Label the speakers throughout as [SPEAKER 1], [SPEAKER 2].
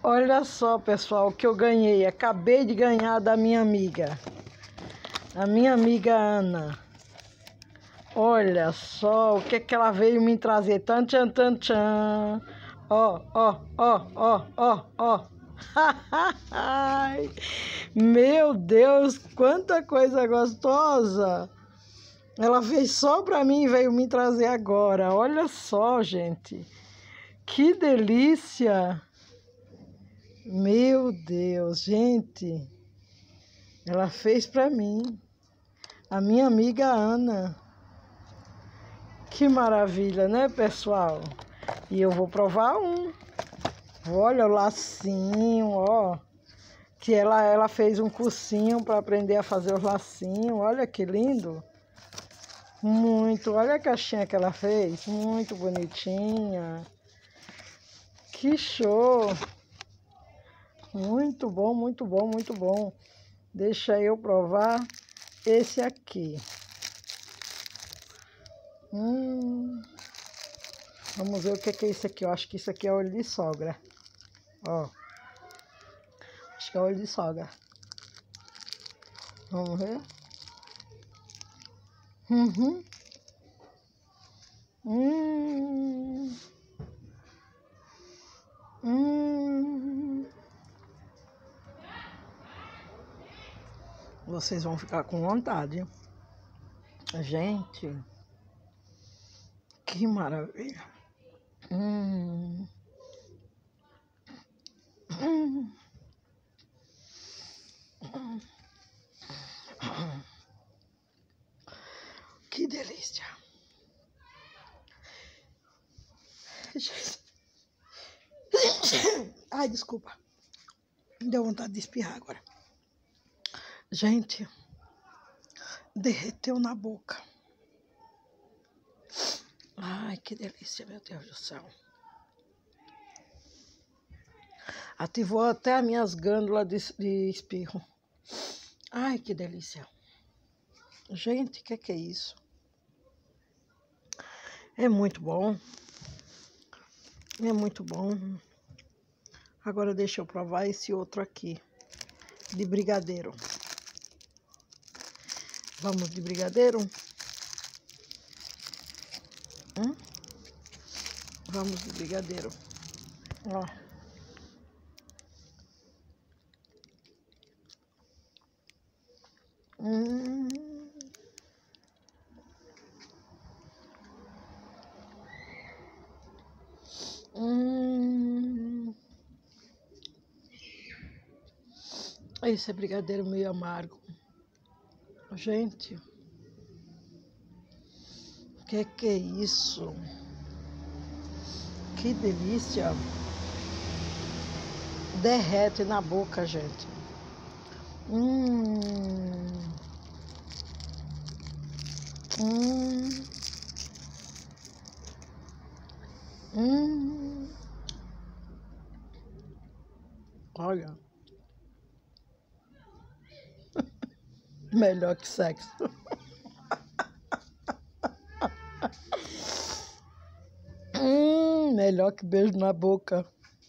[SPEAKER 1] Olha só, pessoal, o que eu ganhei. Acabei de ganhar da minha amiga. A minha amiga Ana. Olha só o que ela veio me trazer. Tan, tchan, tan, tchan. Ó, ó, ó, ó, ó, ó. Meu Deus, quanta coisa gostosa. Ela fez só pra mim e veio me trazer agora. Olha só, gente. Que delícia. Meu Deus, gente. Ela fez pra mim. A minha amiga Ana. Que maravilha, né, pessoal? E eu vou provar um. Olha o lacinho, ó. Que ela fez um cursinho para aprender a fazer os lacinhos. Olha que lindo. Muito. Olha a caixinha que ela fez. Muito bonitinha. Que show. Muito bom, muito bom, muito bom. Deixa eu provar esse aqui. Vamos ver o que é isso aqui. Eu acho que isso aqui é olho de sogra. Ó. Acho que é olho de sogra. Vamos ver. Vocês vão ficar com vontade. Gente. Que maravilha. Que delícia. Ai, desculpa. Deu vontade de espirrar agora. Gente, derreteu na boca. Ai, que delícia, meu Deus do céu. Ativou até as minhas glândulas de espirro. Ai, que delícia. Gente, o que é isso? É muito bom. É muito bom. Agora deixa eu provar esse outro aqui. De brigadeiro. Vamos de brigadeiro? Vamos de brigadeiro. Ó. Esse é brigadeiro meio amargo. Gente, o que é isso? Que delícia. Derrete na boca, gente. Olha. Melhor que sexo. Melhor que beijo na boca.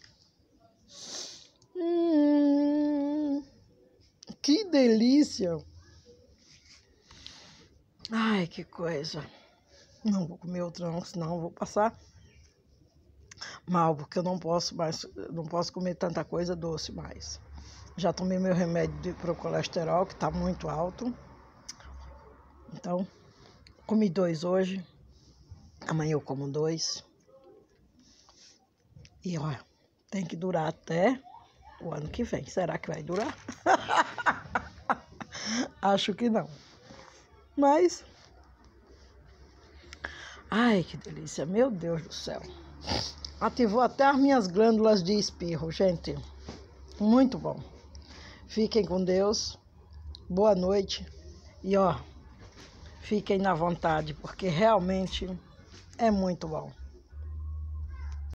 [SPEAKER 1] Que delícia. Ai, que coisa. Não vou comer outro não, senão eu vou passar mal, porque eu não posso comer tanta coisa doce mais. Já tomei meu remédio para o colesterol, que está muito alto. Então, comi 2 hoje. Amanhã eu como 2. E olha, tem que durar até o ano que vem. Será que vai durar? Acho que não. Mas, ai, que delícia. Meu Deus do céu. Ativou até as minhas glândulas de espirro, gente. Muito bom. Fiquem com Deus. Boa noite. E ó, fiquem na vontade, porque realmente é muito bom.